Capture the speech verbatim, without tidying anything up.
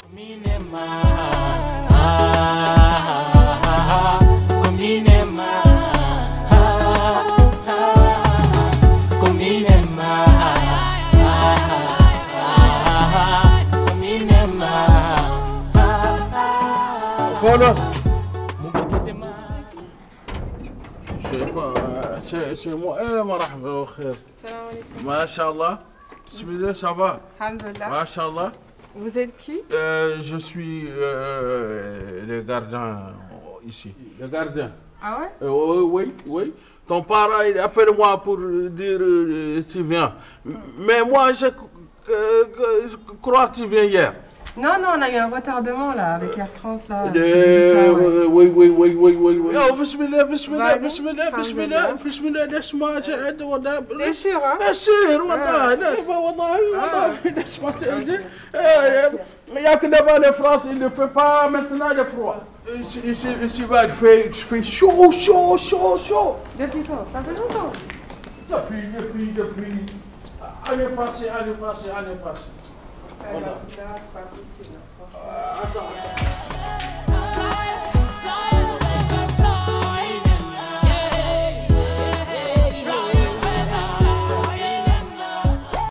Voilà. C'est moi. Eh, marhaba wa khair. Salam alaikum. Masha'Allah. Bismillah, ça va? Alhamdulillah. Masha'Allah. Vous êtes qui? euh, Je suis euh, le gardien ici. Le gardien. Ah ouais? Euh, oui, oui, oui. Ton parent, il appelle moi pour dire euh, tu viens. Mais moi, je euh, crois que tu viens hier. Non, non, on a eu un retardement là avec Air France là. Euh, oui, oui, oui, oui, oui, oui. Oh, bismillah, bismillah, bismillah, bismillah, bismillah, laisse-moi, j'ai hâte, wallah. T'es sûr, hein? Bien sûr, wallah, laisse-moi, wallah, wallah, laisse-moi te dire. Il n'y a que d'abord la France, il ne fait pas maintenant le froid. Ici, ici, ici, il fait, fait chaud, chaud, chaud, chaud. Depuis quand? Ça fait longtemps? Depuis, depuis, depuis. Année passée, année passée, année passée. Voilà. Là, c'est pas possible. Attends.